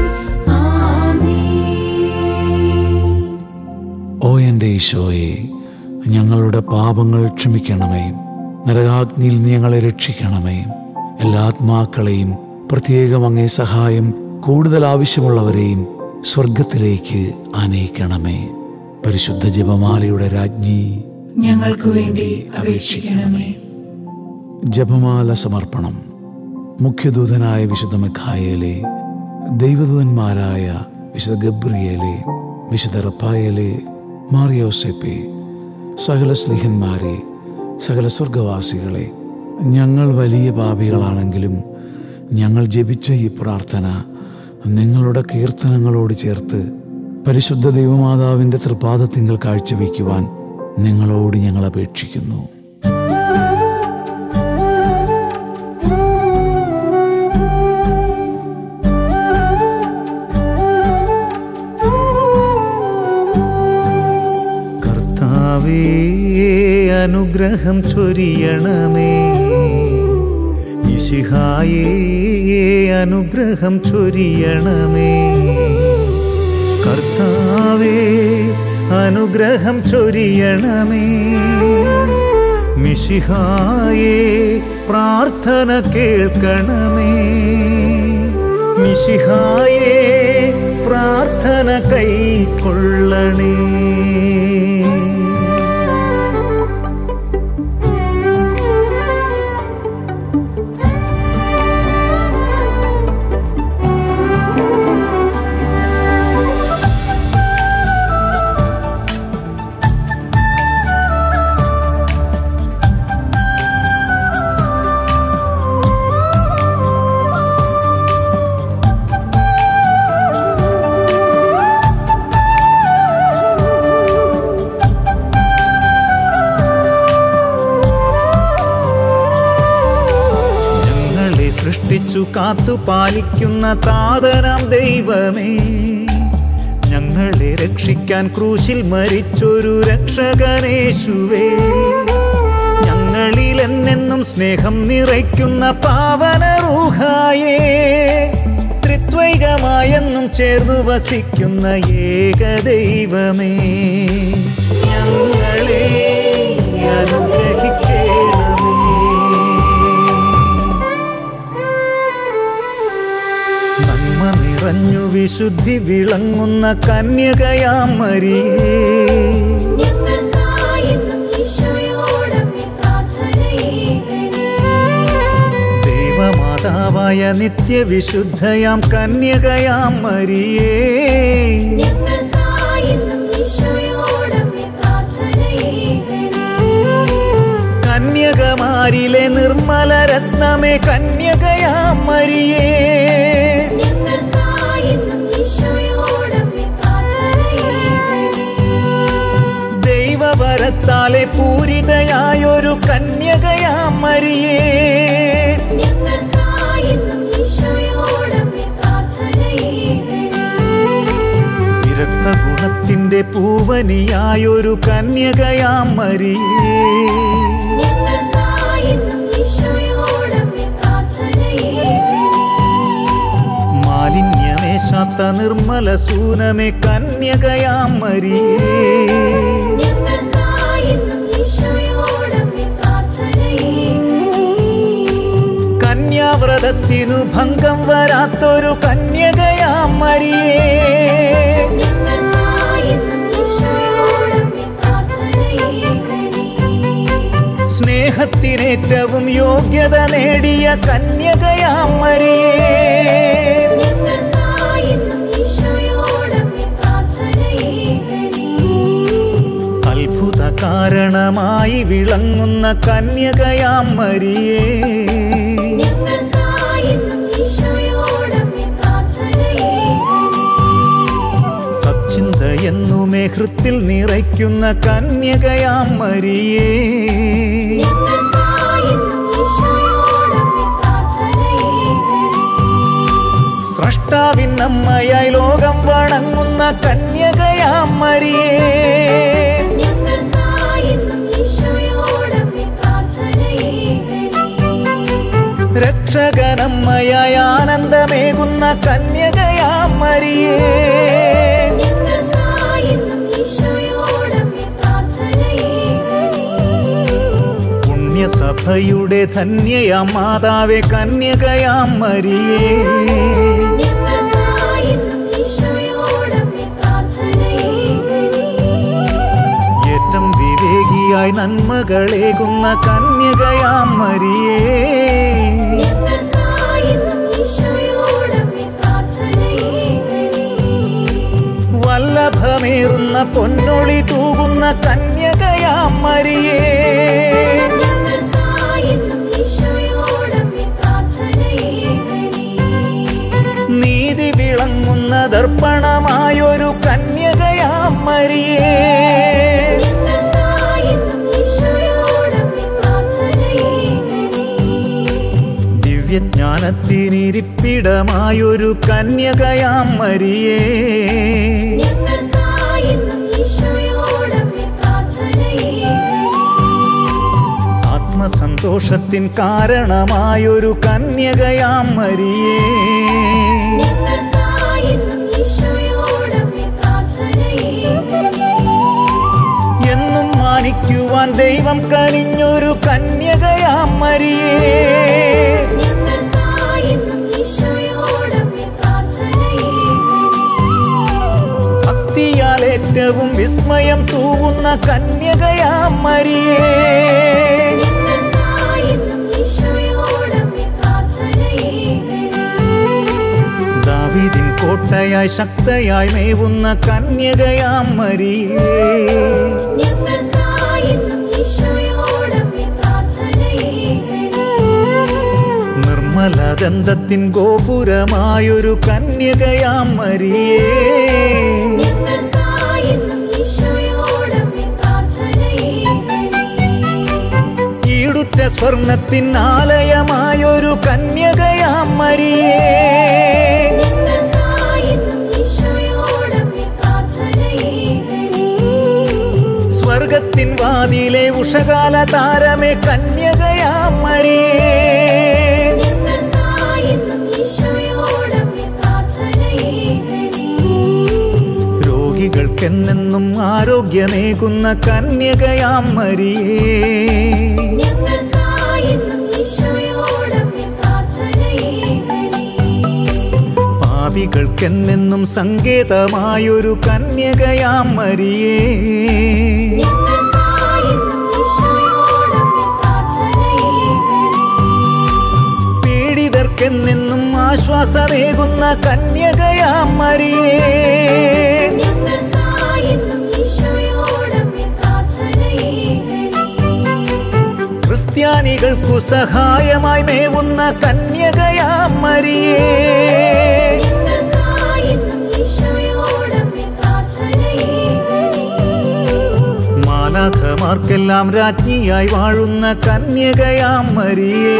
ആമേൻ. ഓ എൻ്റെ ഈശോയെ, ഞങ്ങളുടെ പാപങ്ങൾ ക്ഷമിക്കണമേ. നരകാഗ്നിയിൽ നീ ഞങ്ങളെ രക്ഷിക്കണമേ. എല്ലാ ആത്മാക്കളെയും, പ്രത്യേകം അങ്ങേ സഹായം കൂടുതൽ ആവശ്യമുള്ളവരെയും സ്വർഗത്തിലേക്ക് ആനയിക്കണമേ. പരിശുദ്ധ ജപമാലയുടെ രാജ്ഞി, ഞങ്ങൾക്ക് വേണ്ടി അപേക്ഷിക്കണമേ. ജപമാല സമർപ്പണം. മുഖ്യദൂതനായ വിശുദ്ധ മിഖായേലേ, ദൈവദൂതന്മാരായ വിശുദ്ധ ഗബ്രിയേലേ, വിശുദ്ധ റഫായേലേ, മാറിയോസേപ്പേ, സകല സ്ലിഹന്മാരെ, സകല സ്വർഗവാസികളെ, ഞങ്ങൾ വലിയ പാപികളാണെങ്കിലും ഞങ്ങൾ ജപിച്ച ഈ പ്രാർത്ഥന നിങ്ങളുടെ കീർത്തനങ്ങളോട് ചേർത്ത് പരിശുദ്ധ ദൈവമാതാവിൻ്റെ തൃപാദത്തിങ്കൽ കാഴ്ചവെക്കുവാൻ നിങ്ങളോട് ഞങ്ങൾ അപേക്ഷിക്കുന്നു. കർത്താവേ, അനുഗ്രഹം ചൊരിയണമേ. മിശിഹായേ, അനുഗ്രഹം ചൊരിയണമേ. കർത്താവേ, അനുഗ്രഹം ചൊരിയണമേ. മിശിഹായേ പ്രാർത്ഥന കേൾക്കണമേ. മിശിഹായേ പ്രാർത്ഥന കൈക്കൊള്ളണേ. സൃഷ്ടിച്ചു കാത്തു പാലിക്കുന്ന താതനാം ദൈവമേ, ഞങ്ങളെ രക്ഷിക്കാൻ ക്രൂശിൽ മരിച്ചൊരു രക്ഷകനേശുവേ, ഞങ്ങളിൽ എന്നെന്നും സ്നേഹം നിറയ്ക്കുന്ന പാവന റൂഹായേ, ത്രിത്വൈകമായെന്നും ചേർന്നു വസിക്കുന്ന ഏകദൈവമേ, ഞങ്ങളെ അനുഗ്രഹിക്കണമേ. നന്മ നിറഞ്ഞു വിശുദ്ധി വിളങ്ങുന്ന കന്യകയാം മരിയേ, ദൈവമാതാവായ നിത്യവിശുദ്ധയാം കന്യകയാം മരിയേ, കന്യകമാരിലെ നിർമ്മല രത്നമേ കന്യകയാം മരിയേ, ദൈവവരത്താലെ പൂരിതയായൊരു കന്യകയാം മരിയേ, വിരക്ത ഗുണത്തിന്റെ പൂവനിയായൊരു കന്യകയാം മരിയേ, മാലിന്യമേശാത്ത നിർമ്മല സൂനമേ കന്യകയാം മരിയേ, കന്യാവ്രതത്തിനു ഭംഗം വരാത്തൊരു കന്യകയാം മരിയേ, സ്നേഹത്തിനേറ്റവും യോഗ്യത നേടിയ കന്യകയാം മരിയേ, അത്ഭുത കാരണമായി വിളങ്ങുന്ന കന്യകയാം മരിയേ, സച്ചിന്ത എന്നുമേ ഹൃത്തിൽ നിറയ്ക്കുന്ന കന്യകയാം മരിയേ, സ്രഷ്ടാവിനമ്മയായി ലോകം വണങ്ങുന്ന കന്യകയാം മരിയേ, രക്ഷകനമ്മയായി ആനന്ദമേകുന്ന കന്യകയാം മരിയേ, പുണ്യസഭയുടെ ധന്യയാം മാതാവേ കന്യകയാം മരിയേ, ഏറ്റം വിവേകിയായി നന്മകളേകുന്ന കന്യകയാം മരിയേ, വല്ലഭമേറുന്ന പൊന്നൊളി തൂകുന്ന കന്യകയാം മരിയേ, നീതി വിളങ്ങുന്ന ദർപ്പണമായൊരു കന്യകയാം മരിയേ, ദിവ്യജ്ഞാനത്തിനിരിപ്പിടമായൊരു കന്യകയാം മരിയേ, ആത്മസന്തോഷത്തിൻ കാരണമായൊരു കന്യകയാം മരിയേ, പാലിക്കുവാൻ ദൈവം കനിഞ്ഞൊരു കന്യകയാം മരിയേ. ഭക്തിയാൽ ഏറ്റവും വിസ്മയം തൂവുന്ന കന്യകയാം മരിയേ. ദാവീദിൻ കോട്ടയായി ശക്തയായി മേവുന്ന കന്യകയാം മരിയേ. നിർമ്മലദന്തത്തിൻ ഗോപുരമായൊരു കന്യകയാം മരിയേ. ഈടുറ്റ സ്വർണത്തിൻ ആലയമായൊരു കന്യകയാം മരിയേ. സ്വർഗത്തിൻ വാതിലെ ഉഷകാല താരമേ കന്യകയാം മരിയേ. രോഗികൾക്കെന്നെന്നും ആരോഗ്യമേകുന്ന കന്യകയാം മരിയേ. പാപികൾക്കെന്നെന്നും സങ്കേതമായൊരു കന്യകയാം മരിയേ. പീഡിതർക്കെന്നെന്നും ആശ്വാസമേകുന്ന കന്യകയാം മരിയേ. ക്രിസ്ത്യാനികൾക്കു സഹായമായി മേവുന്ന കന്യകയാം മരിയേ. മാലാഖമാർക്കെല്ലാം രാജ്ഞിയായി വാഴുന്ന കന്യകയാം മരിയേ.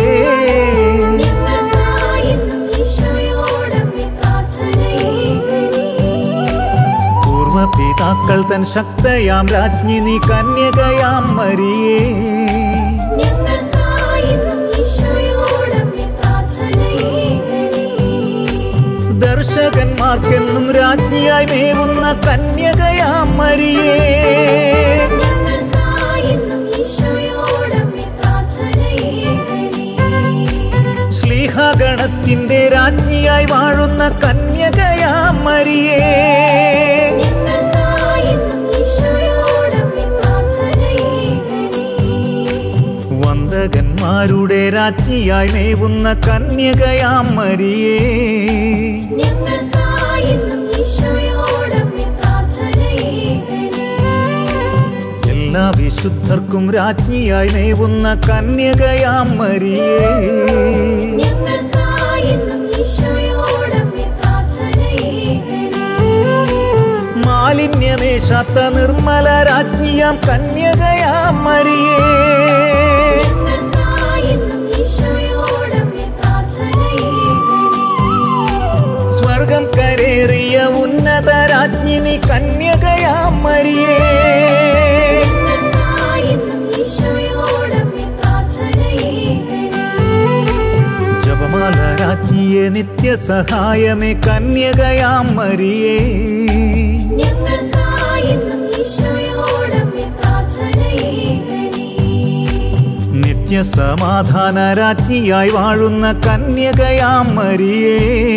പൂർവപിതാക്കൾ തൻ ശക്തയാം രാജ്ഞി നീ കന്യകയാം മരിയേ. ദർശകന്മാർക്കെന്നും രാജ്ഞിയായി മേവുന്ന കന്യകയാം മരിയേ. ശ്ലീഹാഗണത്തിന്റെ രാജ്ഞിയായി വാഴുന്ന കന്യകയാം മരിയേ. വന്ദകന്മാരുടെ രാജ്ഞിയായി മേവുന്ന കന്യകയാം മരിയേ. എല്ലാ വിശുദ്ധർക്കും രാജ്ഞിയായി മേവുന്ന കന്യകയാം മരിയേ. മാലിന്യമേശാത്ത നിർമ്മല രാജ്ഞിയാം കന്യകയാം മരിയേ. സ്വർഗം കരേറിയ ഉന്നത രാജ്ഞിനി കന്യകയാം മരിയേ. ജപമാല രാജ്ഞിയെ നിത്യസഹായമേ കന്യകയാം മരിയേ. നിത്യസമാധാന രാജ്ഞിയായി വാഴുന്ന കന്യകയാം മരിയേ.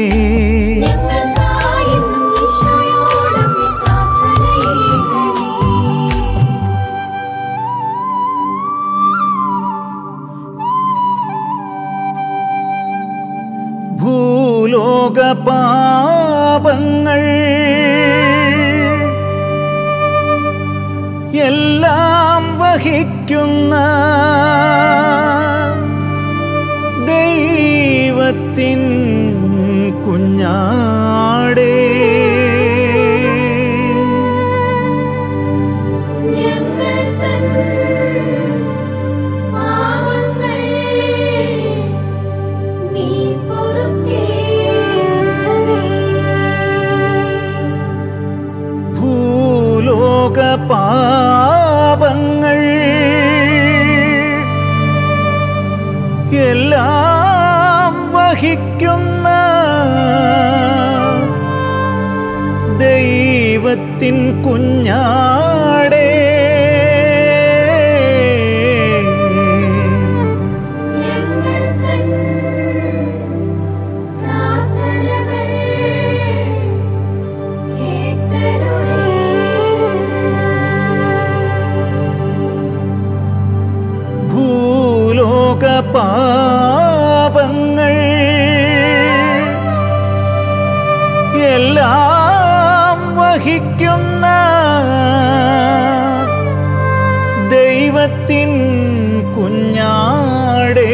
ഭൂലോക പാപങ്ങൾ എല്ലാം വഹിക്കുന്ന ദൈവത്തിൻ കുഞ്ഞാടേ, ഭൂലോക പാപങ്ങൾ എല്ലാം വഹിക്കുന്ന ദൈവത്തിൻ കുഞ്ഞാടേ, വസിക്കുന്ന ദൈവത്തിൻ കുഞ്ഞാടേ,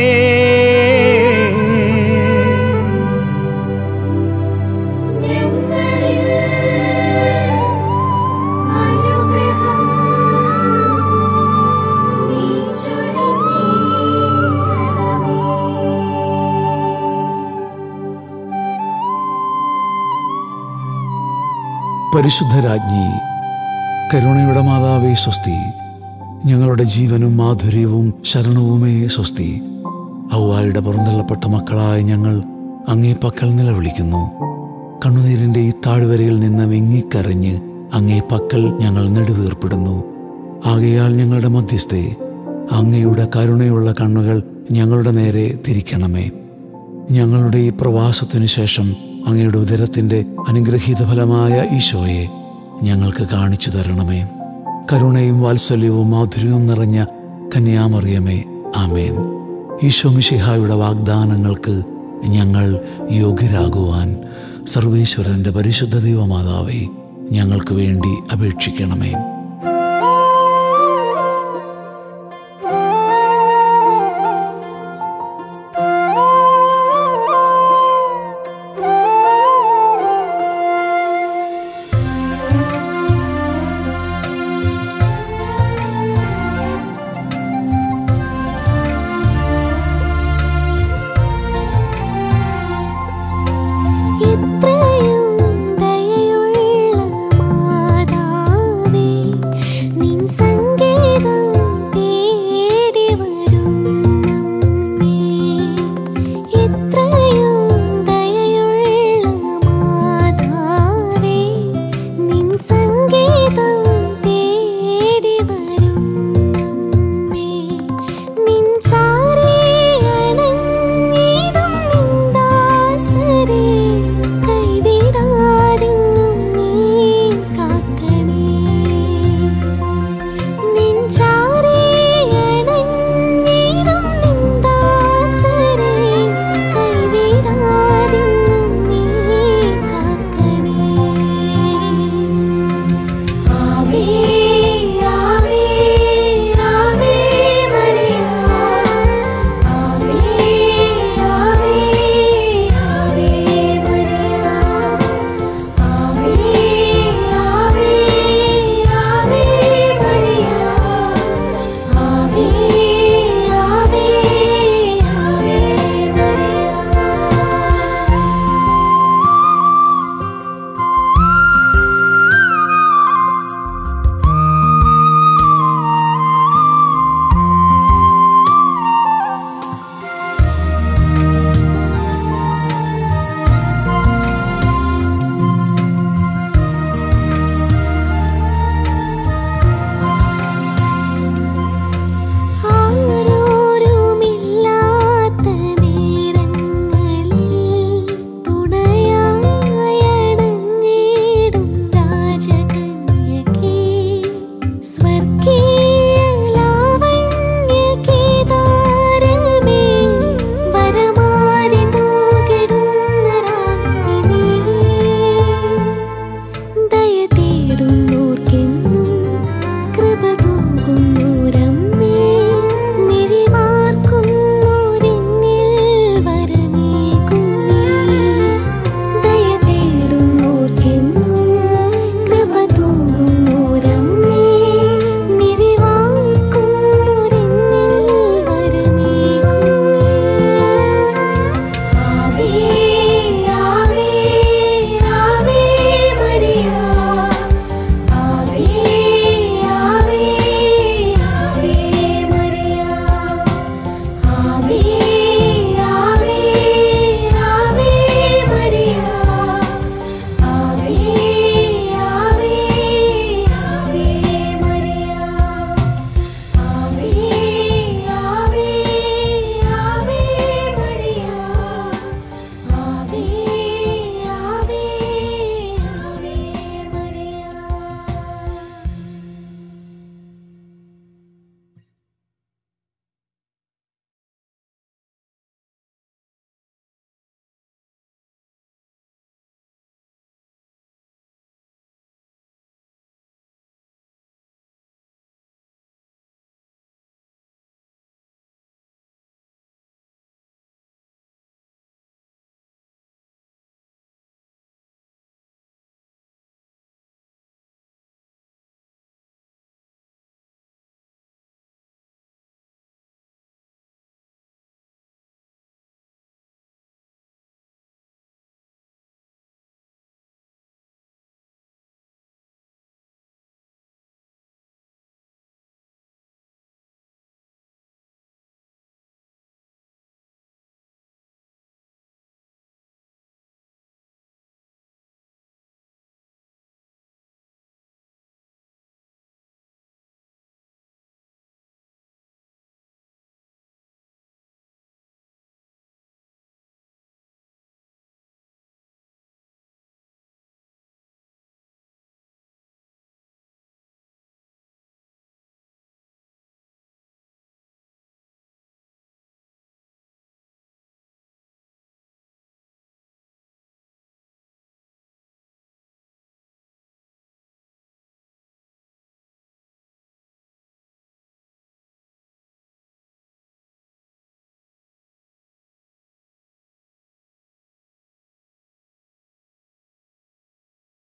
പരിശുദ്ധരാജ്ഞി, കരുണയുടെ മാതാവേ സ്വസ്തി. ഞങ്ങളുടെ ജീവനും മാധുര്യവും ശരണവുമേ സ്വസ്തി. ഹൗവായുടെ പുറന്തള്ളപ്പെട്ട മക്കളായ ഞങ്ങൾ അങ്ങേ പക്കൽ നിലവിളിക്കുന്നു. കണ്ണുനീരിൻ്റെ ഈ താഴ്വരയിൽ നിന്ന് വിങ്ങിക്കരഞ്ഞ് അങ്ങേ പക്കൽ ഞങ്ങൾ നെടുവീർപ്പെടുന്നു. ആകയാൽ ഞങ്ങളുടെ മധ്യസ്ഥേ, അങ്ങയുടെ കരുണയുള്ള കണ്ണുകൾ ഞങ്ങളുടെ നേരെ തിരിക്കണമേ. ഞങ്ങളുടെ ഈ പ്രവാസത്തിനു ശേഷം അങ്ങയുടെ ഉദരത്തിൻ്റെ അനുഗ്രഹീത ഫലമായ ഈശോയെ ഞങ്ങൾക്ക് കാണിച്ചു തരണമേ. കരുണയും വാത്സല്യവും മാധുര്യവും നിറഞ്ഞ കന്യാമറിയമേ, ആമേൻ. ഈശോ മിശിഹായുടെ വാഗ്ദാനങ്ങൾക്ക് ഞങ്ങൾ യോഗ്യരാകുവാൻ സർവേശ്വരൻ്റെ പരിശുദ്ധ ദൈവമാതാവേ, ഞങ്ങൾക്ക് വേണ്ടി അപേക്ഷിക്കണമേ.